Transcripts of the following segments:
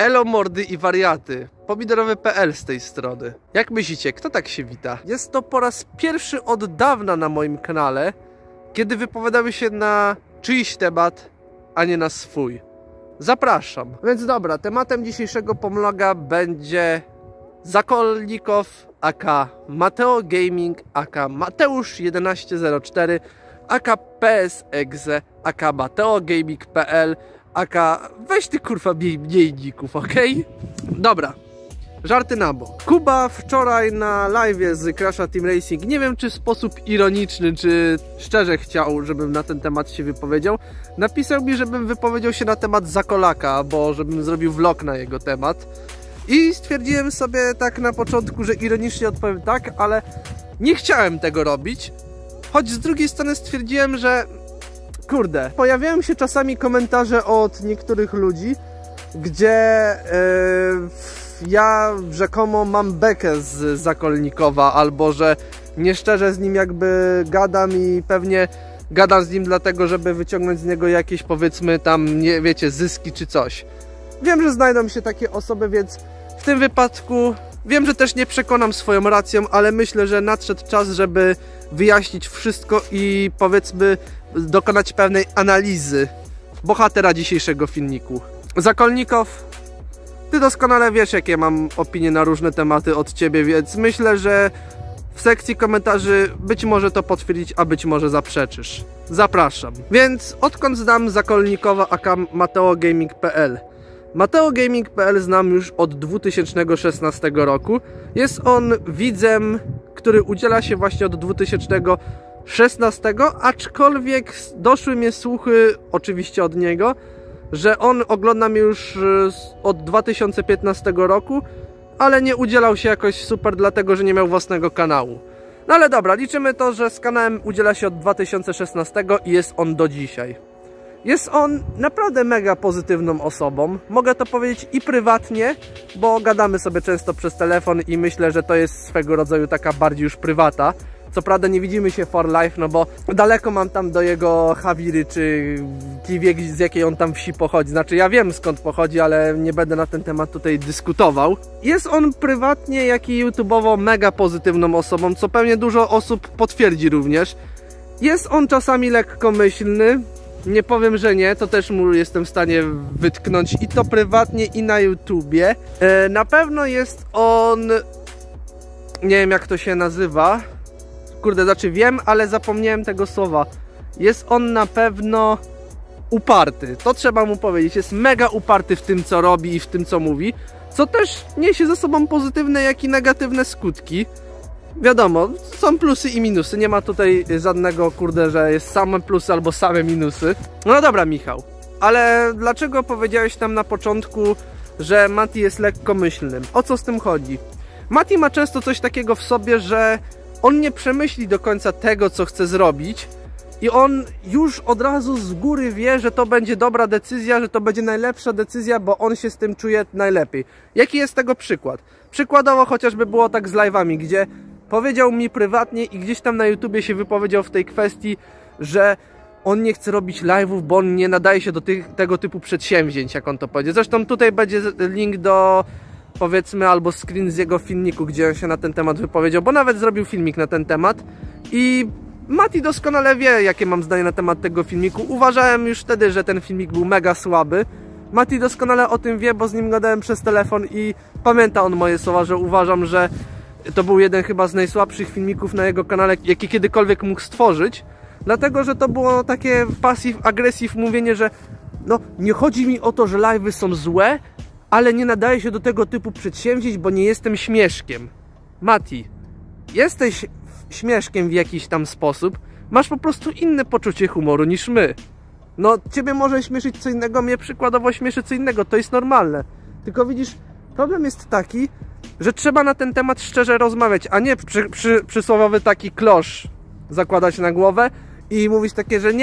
Elo mordy i wariaty, pomidorowy.pl z tej strony. Jak myślicie, kto tak się wita? Jest to po raz pierwszy od dawna na moim kanale, kiedy wypowiadamy się na czyjś temat, a nie na swój. Zapraszam. Więc dobra, tematem dzisiejszego pomloga będzie Zakolnikow aka Mateo Gaming aka Mateusz1104 aka PS Exe aka Mateo Gaming.pl aka weź ty kurwa mniej ników, okej? Dobra, żarty na bok. Kuba wczoraj na live'ie z Crasha Team Racing, nie wiem czy w sposób ironiczny, czy szczerze chciał, żebym na ten temat się wypowiedział, napisał mi, żebym wypowiedział się na temat Zakolaka, bo żebym zrobił vlog na jego temat. I stwierdziłem sobie tak na początku, że ironicznie odpowiem tak, ale nie chciałem tego robić. Choć z drugiej strony stwierdziłem, że kurde, pojawiają się czasami komentarze od niektórych ludzi, gdzie ja rzekomo mam bekę z Zakolnikowa, albo że nieszczerze z nim jakby gadam i pewnie gadam z nim dlatego, żeby wyciągnąć z niego jakieś, powiedzmy tam, nie wiecie, zyski czy coś. Wiem, że znajdą się takie osoby, więc w tym wypadku wiem, że też nie przekonam swoją racją, ale myślę, że nadszedł czas, żeby wyjaśnić wszystko i powiedzmy dokonać pewnej analizy bohatera dzisiejszego filmiku. Zakolnikow, ty doskonale wiesz, jakie mam opinie na różne tematy od ciebie, więc myślę, że w sekcji komentarzy być może to potwierdzić, a być może zaprzeczysz. Zapraszam. Więc odkąd znam Zakolnikowa aka Mateo Gaming.pl? Mateo Gaming.pl znam już od 2016 roku. Jest on widzem, który udziela się właśnie od 2016, aczkolwiek doszły mnie słuchy, oczywiście od niego, że on ogląda mnie już od 2015 roku, ale nie udzielał się jakoś super, dlatego że nie miał własnego kanału. No ale dobra, liczymy to, że z kanałem udziela się od 2016 i jest on do dzisiaj. Jest on naprawdę mega pozytywną osobą, mogę to powiedzieć i prywatnie, bo gadamy sobie często przez telefon i myślę, że to jest swego rodzaju taka bardziej już prywata. Co prawda nie widzimy się for life, no bo daleko mam tam do jego Hawiry, czy wie z jakiej on tam wsi pochodzi. Znaczy ja wiem skąd pochodzi, ale nie będę na ten temat tutaj dyskutował. Jest on prywatnie, jak i YouTubeowo mega pozytywną osobą, co pewnie dużo osób potwierdzi również. Jest on czasami lekkomyślny. Nie powiem, że nie, to też mu jestem w stanie wytknąć i to prywatnie i na YouTubie. Na pewno jest on, nie wiem jak to się nazywa, kurde, znaczy wiem, ale zapomniałem tego słowa. Jest on na pewno uparty, to trzeba mu powiedzieć, jest mega uparty w tym co robi i w tym co mówi, co też niesie ze sobą pozytywne jak i negatywne skutki. Wiadomo, są plusy i minusy, nie ma tutaj żadnego, kurde, że jest same plusy albo same minusy. No dobra, Michał, ale dlaczego powiedziałeś tam na początku, że Mati jest lekkomyślnym? O co z tym chodzi? Mati ma często coś takiego w sobie, że on nie przemyśli do końca tego, co chce zrobić i on już od razu z góry wie, że to będzie dobra decyzja, że to będzie najlepsza decyzja, bo on się z tym czuje najlepiej. Jaki jest tego przykład? Przykładowo chociażby było tak z live'ami, gdzie powiedział mi prywatnie i gdzieś tam na YouTubie się wypowiedział w tej kwestii, że on nie chce robić live'ów, bo on nie nadaje się do tego typu przedsięwzięć, jak on to powiedział. Zresztą tutaj będzie link do, powiedzmy, albo screen z jego filmiku, gdzie on się na ten temat wypowiedział, bo nawet zrobił filmik na ten temat i Mati doskonale wie, jakie mam zdanie na temat tego filmiku. Uważałem już wtedy, że ten filmik był mega słaby. Mati doskonale o tym wie, bo z nim gadałem przez telefon i pamięta on moje słowa, że uważam, że to był jeden chyba z najsłabszych filmików na jego kanale, jaki kiedykolwiek mógł stworzyć. Dlatego, że to było takie passive-aggressive mówienie, że no nie chodzi mi o to, że live'y są złe, ale nie nadaje się do tego typu przedsięwzięć, bo nie jestem śmieszkiem. Mati, jesteś śmieszkiem w jakiś tam sposób, masz po prostu inne poczucie humoru niż my. No, ciebie może śmieszyć co innego, mnie przykładowo śmieszy co innego, to jest normalne. Tylko widzisz, problem jest taki, że trzeba na ten temat szczerze rozmawiać, a nie przysłowiowy taki klosz zakładać na głowę i mówić takie, że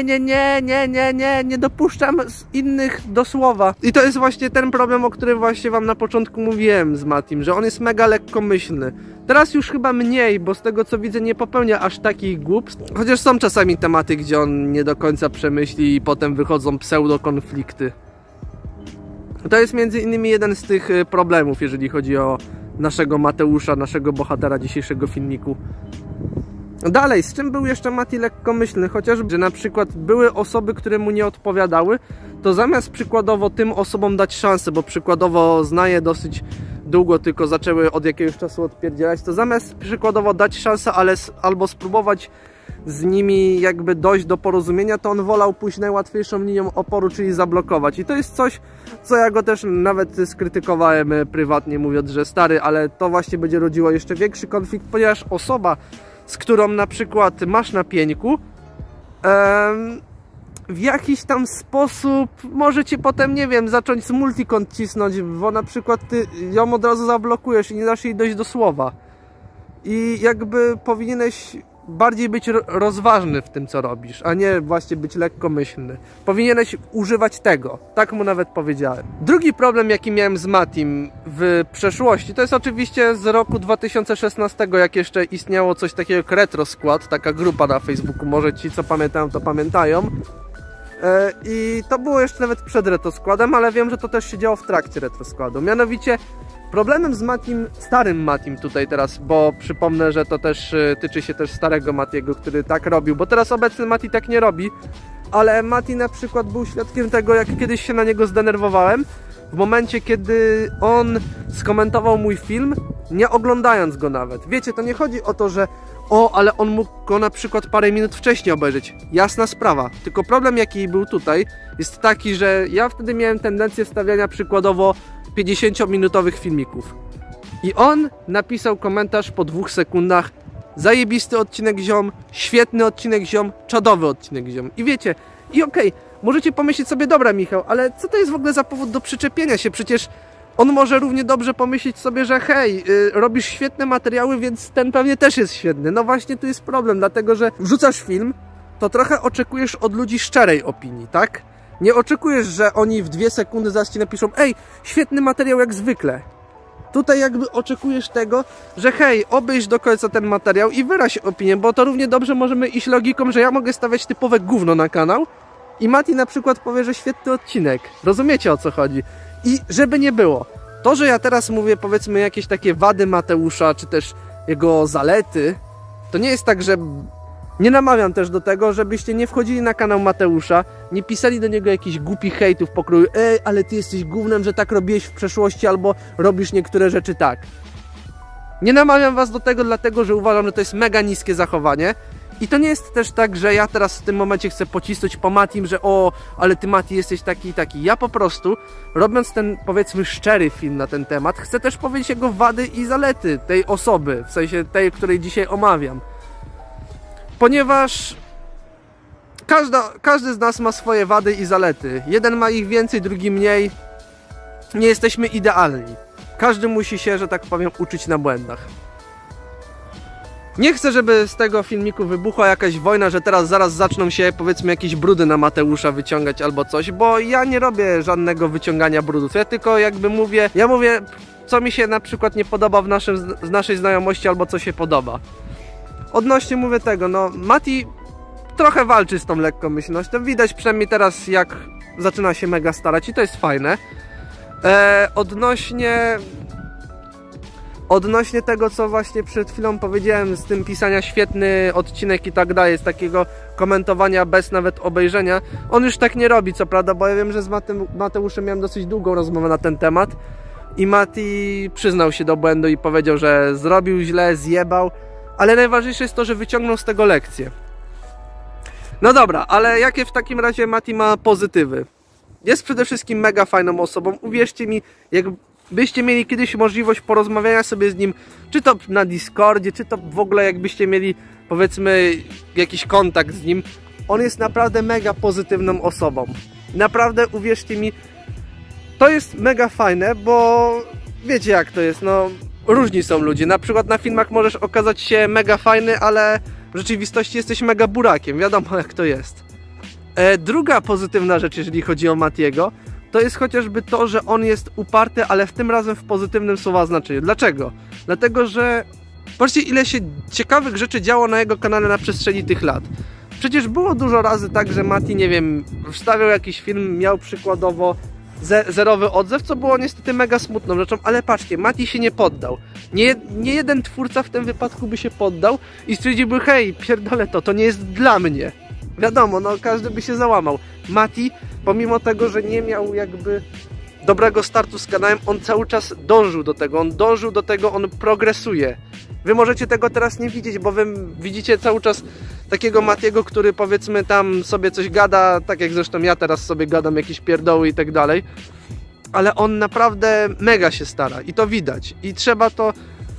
nie dopuszczam innych do słowa. I to jest właśnie ten problem, o którym właśnie wam na początku mówiłem z Matim, że on jest mega lekkomyślny. Teraz już chyba mniej, bo z tego co widzę nie popełnia aż takich głupstw. Chociaż są czasami tematy, gdzie on nie do końca przemyśli i potem wychodzą pseudokonflikty. To jest między innymi jeden z tych problemów, jeżeli chodzi o naszego Mateusza, naszego bohatera dzisiejszego filmiku. Dalej, z czym był jeszcze Mati lekkomyślny? Chociażby, że na przykład były osoby, które mu nie odpowiadały, to zamiast przykładowo tym osobom dać szansę, bo przykładowo zna je dosyć długo, tylko zaczęły od jakiegoś czasu odpierdzielać, to zamiast przykładowo dać szansę, albo spróbować z nimi jakby dojść do porozumienia, to on wolał pójść najłatwiejszą linią oporu, czyli zablokować. I to jest coś, co ja go też nawet skrytykowałem prywatnie, mówiąc, że stary, ale to właśnie będzie rodziło jeszcze większy konflikt, ponieważ osoba, z którą na przykład masz na pieńku, w jakiś tam sposób może cię potem, nie wiem, zacząć z multikont cisnąć, bo na przykład ty ją od razu zablokujesz i nie dasz jej dojść do słowa. I jakby powinieneś bardziej być rozważny w tym, co robisz, a nie właśnie być lekkomyślny. Powinieneś używać tego. Tak mu nawet powiedziałem. Drugi problem, jaki miałem z Matim w przeszłości, to jest oczywiście z roku 2016, jak jeszcze istniało coś takiego jak Retro Squad, taka grupa na Facebooku, może ci, co pamiętają, to pamiętają. I to było jeszcze nawet przed Retro Squadem, ale wiem, że to też się działo w trakcie Retro Squadu. Mianowicie problemem z Matim, starym Matim tutaj teraz, bo przypomnę, że to też tyczy się też starego Matiego, który tak robił, bo teraz obecny Mati tak nie robi, ale Mati na przykład był świadkiem tego, jak kiedyś się na niego zdenerwowałem, w momencie, kiedy on skomentował mój film, nie oglądając go nawet. Wiecie, to nie chodzi o to, że ale on mógł go na przykład parę minut wcześniej obejrzeć. Jasna sprawa. Tylko problem, jaki był tutaj, jest taki, że ja wtedy miałem tendencję wstawiania przykładowo 50-minutowych filmików. I on napisał komentarz po 2 sekundach: zajebisty odcinek ziom, świetny odcinek ziom, czadowy odcinek ziom. I wiecie, i okej, możecie pomyśleć sobie, dobra Michał, ale co to jest w ogóle za powód do przyczepienia się? Przecież on może równie dobrze pomyśleć sobie, że hej, robisz świetne materiały, więc ten pewnie też jest świetny. No właśnie tu jest problem, dlatego że wrzucasz film, to trochę oczekujesz od ludzi szczerej opinii, tak? Nie oczekujesz, że oni w 2 sekundy zaraz ci napiszą: ej, świetny materiał jak zwykle. Tutaj jakby oczekujesz tego, że hej, obejrz do końca ten materiał i wyraź opinię, bo to równie dobrze możemy iść logiką, że ja mogę stawiać typowe gówno na kanał i Mati na przykład powie, że świetny odcinek. Rozumiecie, o co chodzi? I żeby nie było, to, że ja teraz mówię powiedzmy jakieś takie wady Mateusza, czy też jego zalety, to nie jest tak, że nie namawiam też do tego, żebyście nie wchodzili na kanał Mateusza, nie pisali do niego jakichś głupich hejtów pokroju: ej, ale ty jesteś gównem, że tak robiłeś w przeszłości, albo robisz niektóre rzeczy tak. Nie namawiam was do tego, dlatego że uważam, że to jest mega niskie zachowanie. I to nie jest też tak, że ja teraz w tym momencie chcę pocisnąć po Matim, że ale ty Mati jesteś taki i taki. Ja po prostu, robiąc ten powiedzmy szczery film na ten temat, chcę też powiedzieć jego wady i zalety tej osoby, w sensie tej, której dzisiaj omawiam. Ponieważ każdy z nas ma swoje wady i zalety. Jeden ma ich więcej, drugi mniej. Nie jesteśmy idealni. Każdy musi się, że tak powiem, uczyć na błędach. Nie chcę, żeby z tego filmiku wybuchła jakaś wojna, że teraz zaraz zaczną się powiedzmy jakieś brudy na Mateusza wyciągać albo coś, bo ja nie robię żadnego wyciągania brudów. Ja tylko jakby mówię, co mi się na przykład nie podoba w naszej znajomości albo co się podoba. Odnośnie mówię tego, no Mati trochę walczy z tą lekkomyślnością. Widać przynajmniej teraz, jak zaczyna się mega starać i to jest fajne. Odnośnie tego, co właśnie przed chwilą powiedziałem, z tym pisania świetny odcinek i tak dalej, z takiego komentowania bez nawet obejrzenia, on już tak nie robi, co prawda, bo ja wiem, że z Mateuszem miałem dosyć długą rozmowę na ten temat i Mati przyznał się do błędu i powiedział, że zrobił źle, zjebał, ale najważniejsze jest to, że wyciągnął z tego lekcję. No dobra, ale jakie w takim razie Mati ma pozytywy? Jest przede wszystkim mega fajną osobą, uwierzcie mi, jakbyście mieli kiedyś możliwość porozmawiania sobie z nim, czy to na Discordzie, czy to w ogóle jakbyście mieli powiedzmy jakiś kontakt z nim, on jest naprawdę mega pozytywną osobą. Naprawdę, uwierzcie mi, to jest mega fajne, bo wiecie jak to jest, no różni są ludzie. Na przykład na filmach możesz okazać się mega fajny, ale w rzeczywistości jesteś mega burakiem, wiadomo jak to jest. Druga pozytywna rzecz, jeżeli chodzi o Matiego, to jest chociażby to, że on jest uparty, ale w tym razem w pozytywnym słowa znaczeniu. Dlaczego? Dlatego, że patrzcie, ile się ciekawych rzeczy działo na jego kanale na przestrzeni tych lat. Przecież było dużo razy tak, że Mati, nie wiem, wstawiał jakiś film, miał przykładowo zerowy odzew, co było niestety mega smutną rzeczą, ale patrzcie, Mati się nie poddał. Nie jeden twórca w tym wypadku by się poddał i stwierdziłby, hej, pierdolę to nie jest dla mnie. Wiadomo, no każdy by się załamał. Mati, pomimo tego, że nie miał jakby dobrego startu z kanałem, on cały czas dążył do tego, on progresuje. Wy możecie tego teraz nie widzieć, bo wy widzicie cały czas takiego Matiego, który powiedzmy tam sobie coś gada, tak jak zresztą ja teraz sobie gadam jakieś pierdoły i tak dalej, ale on naprawdę mega się stara i to widać i trzeba to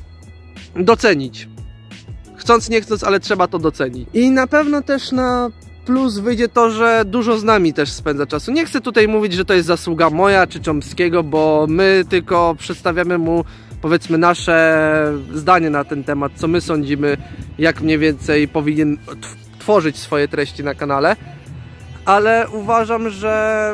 docenić. Chcąc nie chcąc, ale trzeba to docenić. I na pewno też na plus wyjdzie to, że dużo z nami też spędza czasu. Nie chcę tutaj mówić, że to jest zasługa moja czy Chomskiego, bo my tylko przedstawiamy mu powiedzmy nasze zdanie na ten temat, co my sądzimy, jak mniej więcej powinien tworzyć swoje treści na kanale, ale uważam, że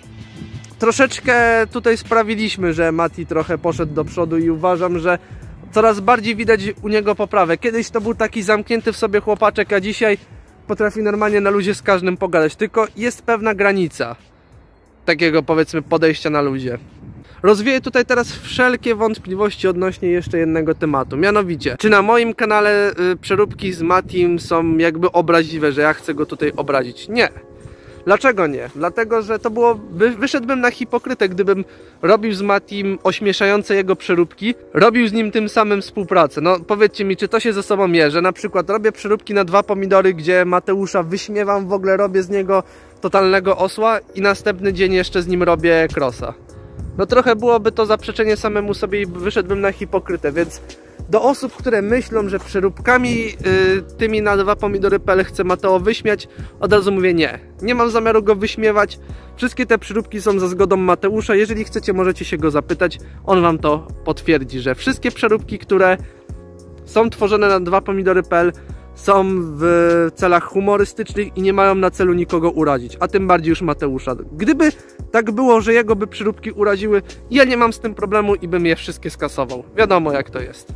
troszeczkę tutaj sprawiliśmy, że Mati trochę poszedł do przodu i uważam, że coraz bardziej widać u niego poprawę. Kiedyś to był taki zamknięty w sobie chłopaczek, a dzisiaj potrafi normalnie na luzie z każdym pogadać, tylko jest pewna granica takiego powiedzmy podejścia na luzie. Rozwieję tutaj teraz wszelkie wątpliwości odnośnie jeszcze jednego tematu, mianowicie, czy na moim kanale przeróbki z Matim są jakby obraźliwe, że ja chcę go tutaj obrazić? Nie. Dlaczego nie? Dlatego, że to było, wyszedłbym na hipokrytę, gdybym robił z Matim ośmieszające jego przeróbki, robił z nim tym samym współpracę. No powiedzcie mi, czy to się ze sobą mierzy? Na przykład robię przeróbki na 2 pomidory, gdzie Mateusza wyśmiewam, w ogóle robię z niego totalnego osła i następny dzień jeszcze z nim robię crossa. No trochę byłoby to zaprzeczenie samemu sobie i wyszedłbym na hipokrytę, więc do osób, które myślą, że przeróbkami tymi na 2pomidory.pl chce Mateo wyśmiać, od razu mówię nie. Nie mam zamiaru go wyśmiewać. Wszystkie te przeróbki są za zgodą Mateusza. Jeżeli chcecie, możecie się go zapytać. On wam to potwierdzi, że wszystkie przeróbki, które są tworzone na 2pomidory.pl są w celach humorystycznych i nie mają na celu nikogo urazić, a tym bardziej już Mateusza. Gdyby tak było, że jego by przeróbki uraziły, ja nie mam z tym problemu i bym je wszystkie skasował. Wiadomo jak to jest.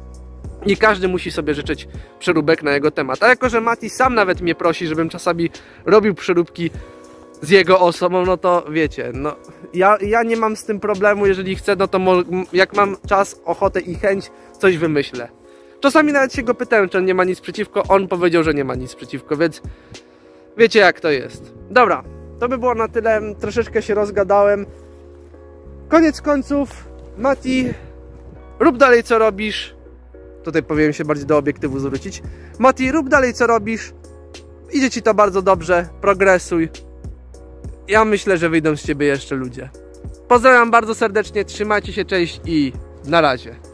I każdy musi sobie życzyć przeróbek na jego temat. A jako, że Mati sam nawet mnie prosi, żebym czasami robił przeróbki z jego osobą, no to wiecie, no ja nie mam z tym problemu, jeżeli chcę, no to jak mam czas, ochotę i chęć, coś wymyślę. Czasami nawet się go pytałem, czy on nie ma nic przeciwko, on powiedział, że nie ma nic przeciwko, więc wiecie jak to jest. Dobra, to by było na tyle, troszeczkę się rozgadałem. Koniec końców, Mati, rób dalej co robisz. Tutaj powinienem się bardziej do obiektywu zwrócić. Mati, rób dalej co robisz. Idzie ci to bardzo dobrze, progresuj. Ja myślę, że wyjdą z ciebie jeszcze ludzie. Pozdrawiam bardzo serdecznie, trzymajcie się, cześć i na razie.